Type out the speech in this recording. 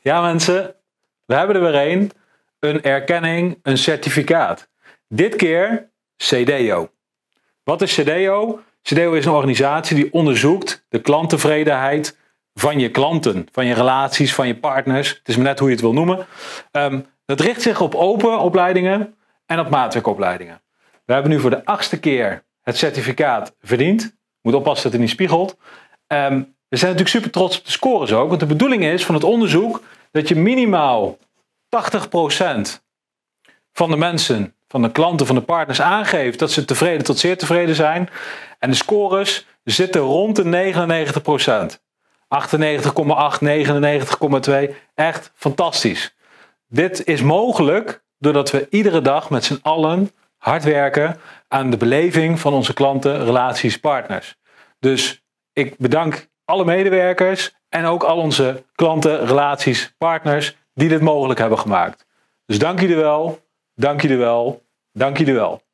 Ja mensen, we hebben er weer een erkenning, een certificaat. Dit keer CDO. Wat is CDO? CDO is een organisatie die onderzoekt de klanttevredenheid van je klanten, van je relaties, van je partners. Het is maar net hoe je het wil noemen. Dat richt zich op open opleidingen en op maatwerkopleidingen. We hebben nu voor de 8e keer het certificaat verdiend. Moet oppassen dat het niet spiegelt. We zijn natuurlijk super trots op de scores ook. Want de bedoeling is van het onderzoek dat je minimaal 80% van de mensen, van de klanten, van de partners aangeeft dat ze tevreden tot zeer tevreden zijn. En de scores zitten rond de 99%. 98,8, 99,2. Echt fantastisch. Dit is mogelijk doordat we iedere dag met z'n allen hard werken aan de beleving van onze klanten, relaties, partners. Dus ik bedank alle medewerkers en ook al onze klanten, relaties, partners die dit mogelijk hebben gemaakt. Dus dank jullie wel, dank jullie wel, dank jullie wel.